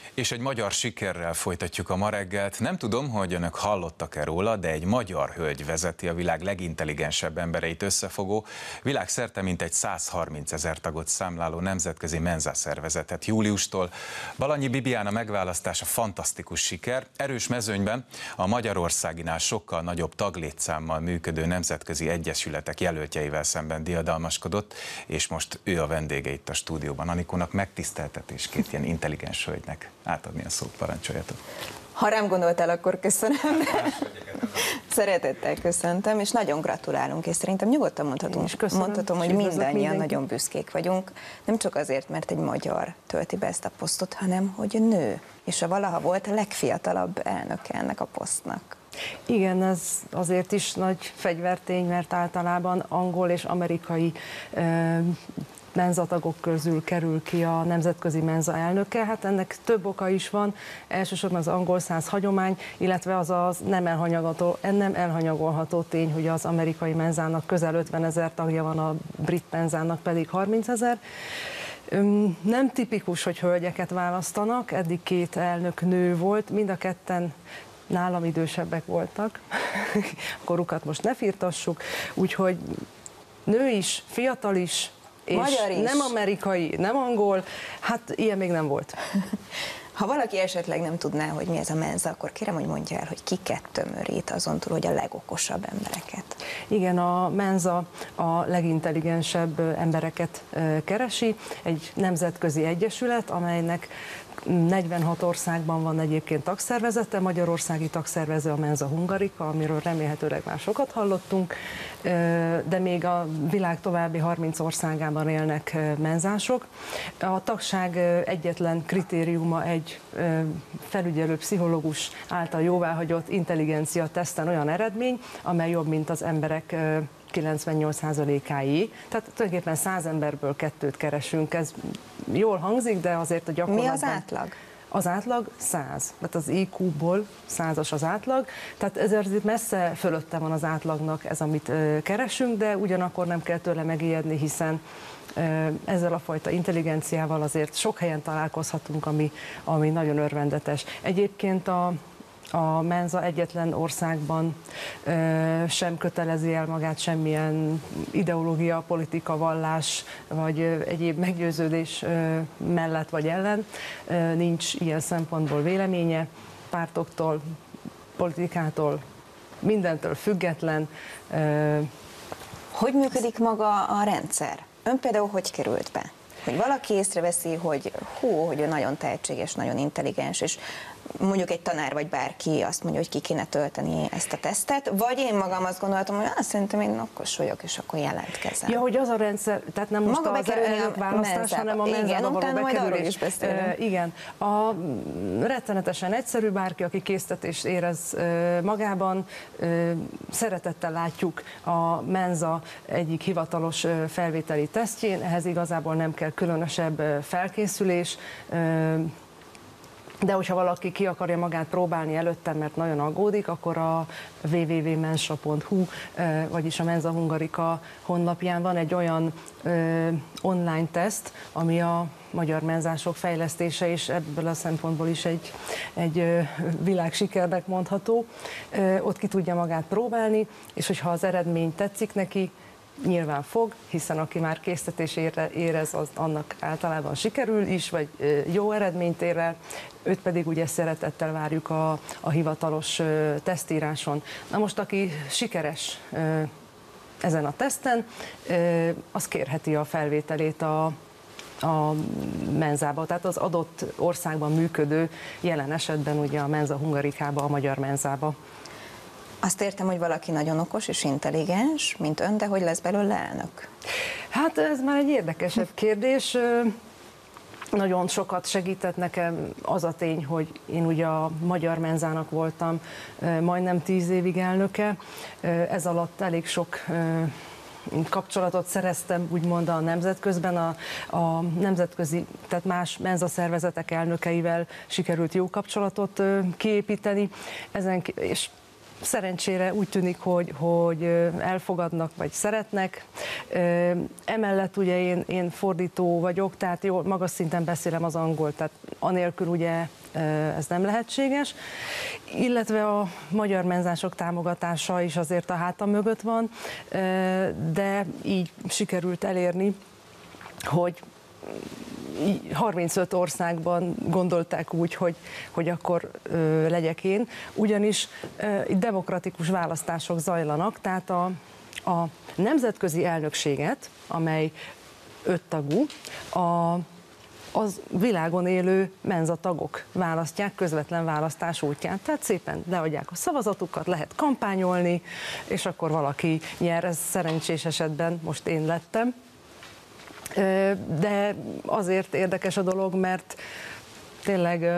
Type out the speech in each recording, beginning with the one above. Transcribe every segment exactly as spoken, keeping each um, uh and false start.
És egy magyar sikerrel folytatjuk a ma reggelt. Nem tudom, hogy önök hallottak-e róla, de egy magyar hölgy vezeti a világ legintelligensebb embereit összefogó, világszerte mintegy százharminc ezer tagot számláló nemzetközi Mensa szervezetet. Júliustól Balanyi Bibiana megválasztása fantasztikus siker. Erős mezőnyben a magyarországinál sokkal nagyobb taglétszámmal működő nemzetközi egyesületek jelöltjeivel szemben diadalmaskodott, és most ő a vendége itt a stúdióban. Anikónak megtiszteltetés két ilyen intelligens hölgynek átadni a szót, parancsoljatok. Ha rám gondoltál, akkor köszönöm. Szeretettel köszöntöm, és nagyon gratulálunk, és szerintem nyugodtan mondhatunk, köszönöm, mondhatom, hogy mindannyian mindenki. Nagyon büszkék vagyunk, nem csak azért, mert egy magyar tölti be ezt a posztot, hanem hogy nő, és a valaha volt a legfiatalabb elnöke ennek a posztnak. Igen, ez azért is nagy fegyvertény, mert általában angol és amerikai eh, Mensa tagok közül kerül ki a nemzetközi Mensa elnöke. Hát ennek több oka is van, elsősorban az angol száz hagyomány, illetve az az nem elhanyagolható, nem elhanyagolható tény, hogy az amerikai Mensának közel ötven ezer tagja van, a brit Mensának pedig harminc ezer. Nem tipikus, hogy hölgyeket választanak, eddig két elnök nő volt, mind a ketten nálam idősebbek voltak, a korukat most ne firtassuk, úgyhogy nő is, fiatal is, és magyar is. Nem amerikai, nem angol, hát ilyen még nem volt. Ha valaki esetleg nem tudná, hogy mi ez a Mensa, akkor kérem, hogy mondja el, hogy kiket tömörít azon túl, hogy a legokosabb embereket. Igen, a Mensa a legintelligensebb embereket keresi, egy nemzetközi egyesület, amelynek negyvenhat országban van egyébként tagszervezete, magyarországi tagszervező a Mensa Hungarica, amiről remélhetőleg már sokat hallottunk, de még a világ további harminc országában élnek menzások. A tagság egyetlen kritériuma egy felügyelő pszichológus által jóváhagyott intelligencia teszten olyan eredmény, amely jobb, mint az emberek kilencvennyolc százalékáé. Tehát tulajdonképpen száz emberből kettőt keresünk. Ez jól hangzik, de azért a gyakorlatban... Mi az átlag? Az átlag száz. Tehát az I Q-ból százas az átlag. Tehát ezért messze fölötte van az átlagnak ez, amit keresünk, de ugyanakkor nem kell tőle megijedni, hiszen ezzel a fajta intelligenciával azért sok helyen találkozhatunk, ami, ami nagyon örvendetes. Egyébként a A Mensa egyetlen országban ö, sem kötelezi el magát semmilyen ideológia, politika, vallás vagy ö, egyéb meggyőződés ö, mellett vagy ellen. Ö, nincs ilyen szempontból véleménye, pártoktól, politikától, mindentől független. Ö, Hogy működik maga a rendszer? Ön például hogy került be? Hogy valaki észreveszi, hogy hú, hogy ő nagyon tehetséges, nagyon intelligens, és mondjuk egy tanár vagy bárki azt mondja, hogy ki kéne tölteni ezt a tesztet, vagy én magam azt gondoltam, hogy azt szerintem én okos vagyok, és akkor jelentkezem. Ja, hogy az a rendszer, tehát nem most maga az elnökválasztás, hanem a Mensába való bekerülés. E, igen, a rettenetesen egyszerű, bárki, aki késztetést érez magában, szeretettel látjuk a Mensa egyik hivatalos felvételi tesztjén, ehhez igazából nem kell különösebb felkészülés, de hogyha valaki ki akarja magát próbálni előtte, mert nagyon aggódik, akkor a double-u double-u double-u pont mensa pont hu, vagyis a Mensa Hungarica honlapján van egy olyan online teszt, ami a magyar menzások fejlesztése, és ebből a szempontból is egy, egy világsikernek mondható. Ott ki tudja magát próbálni, és hogyha az eredmény tetszik neki, nyilván fog, hiszen aki már késztetés érez, az annak általában sikerül is, vagy jó eredményt ér el, őt pedig ugye szeretettel várjuk a, a hivatalos tesztíráson. Na most, aki sikeres ezen a teszten, az kérheti a felvételét a, a Mensába, tehát az adott országban működő, jelen esetben ugye a Mensa Hungaricába, a magyar Mensába. Azt értem, hogy valaki nagyon okos és intelligens, mint ön, de hogy lesz belőle elnök? Hát ez már egy érdekesebb kérdés. Nagyon sokat segített nekem az a tény, hogy én ugye a magyar Mensának voltam majdnem tíz évig elnöke. Ez alatt elég sok kapcsolatot szereztem, úgymond a nemzetközben, a, a nemzetközi, tehát más Mensa szervezetek elnökeivel sikerült jó kapcsolatot kiépíteni. Ezen, és szerencsére úgy tűnik, hogy, hogy elfogadnak, vagy szeretnek. Emellett ugye én, én fordító vagyok, tehát jó, magas szinten beszélem az angolt, tehát anélkül ugye ez nem lehetséges. Illetve a magyar menzások támogatása is azért a hátam mögött van, de így sikerült elérni, hogy harmincöt országban gondolták úgy, hogy, hogy akkor ö, legyek én, ugyanis ö, demokratikus választások zajlanak, tehát a, a nemzetközi elnökséget, amely öttagú, a az világon élő menzatagok választják közvetlen választás útján. Tehát szépen leadják a szavazatukat, lehet kampányolni, és akkor valaki nyer, ez szerencsés esetben most én lettem. De azért érdekes a dolog, mert tényleg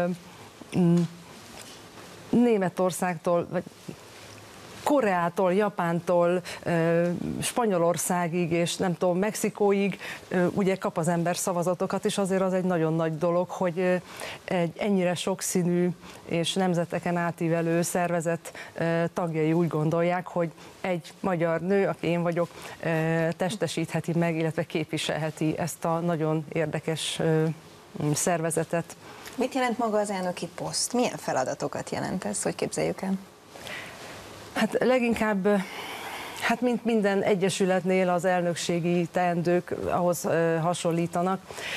Németországtól, vagy Koreától, Japántól, Spanyolországig és nem tudom, Mexikóig ugye kap az ember szavazatokat, és azért az egy nagyon nagy dolog, hogy egy ennyire sokszínű és nemzeteken átívelő szervezet tagjai úgy gondolják, hogy egy magyar nő, aki én vagyok, testesítheti meg, illetve képviselheti ezt a nagyon érdekes szervezetet. Mit jelent maga az elnöki poszt? Milyen feladatokat jelent ez? Hogy képzeljük el? Hát leginkább, hát mint minden egyesületnél az elnökségi teendők ahhoz hasonlítanak.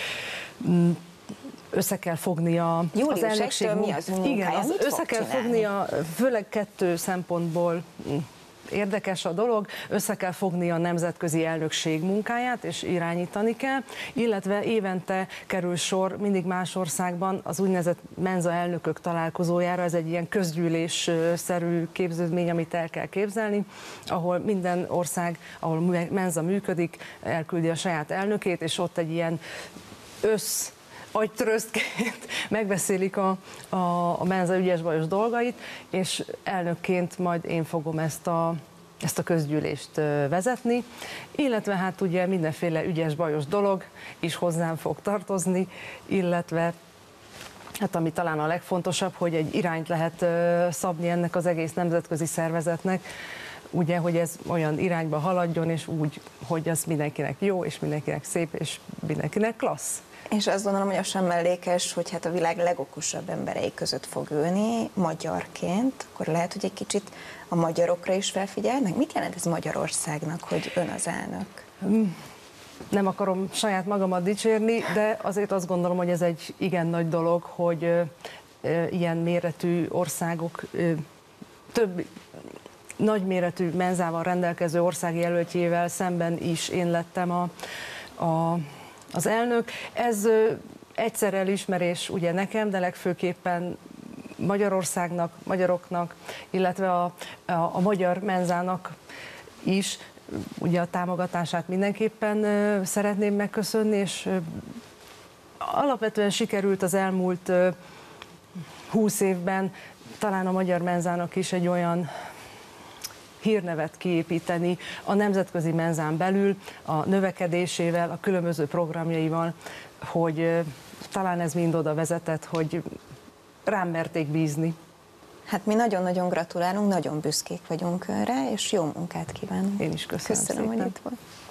Össze kell fogni a, az elnökség mi az munkája? Igen, az Mit össze fog kell csinálni? fogni a, főleg kettő szempontból érdekes a dolog, össze kell fogni a nemzetközi elnökség munkáját, és irányítani kell, illetve évente kerül sor mindig más országban az úgynevezett menza elnökök találkozójára, ez egy ilyen közgyűlésszerű képződmény, amit el kell képzelni, ahol minden ország, ahol menza működik, elküldi a saját elnökét, és ott egy ilyen össz agytröztként megbeszélik a, a, a menza ügyes-bajos dolgait, és elnökként majd én fogom ezt a, ezt a közgyűlést vezetni, illetve hát ugye mindenféle ügyes-bajos dolog is hozzám fog tartozni, illetve hát ami talán a legfontosabb, hogy egy irányt lehet szabni ennek az egész nemzetközi szervezetnek, ugye, hogy ez olyan irányba haladjon, és úgy, hogy az mindenkinek jó, és mindenkinek szép, és mindenkinek klassz. És azt gondolom, hogy az sem mellékes, hogy hát a világ legokosabb emberei között fog ülni magyarként, akkor lehet, hogy egy kicsit a magyarokra is felfigyelnek. Mit jelent ez Magyarországnak, hogy ön az elnök? Nem akarom saját magamat dicsérni, de azért azt gondolom, hogy ez egy igen nagy dolog, hogy ilyen méretű országok, több nagyméretű menzával rendelkező ország jelöltjével szemben is én lettem a, a az elnök. Ez egyszer elismerés ugye nekem, de legfőképpen Magyarországnak, magyaroknak, illetve a, a, a magyar menzának is ugye a támogatását mindenképpen szeretném megköszönni, és alapvetően sikerült az elmúlt húsz évben talán a magyar menzának is egy olyan hírnevet kiépíteni a nemzetközi menzán belül, a növekedésével, a különböző programjaival, hogy talán ez mind oda vezetett, hogy rám merték bízni. Hát mi nagyon-nagyon gratulálunk, nagyon büszkék vagyunk önre, és jó munkát kívánunk. Én is köszönöm Köszönöm, szépen. hogy itt volt.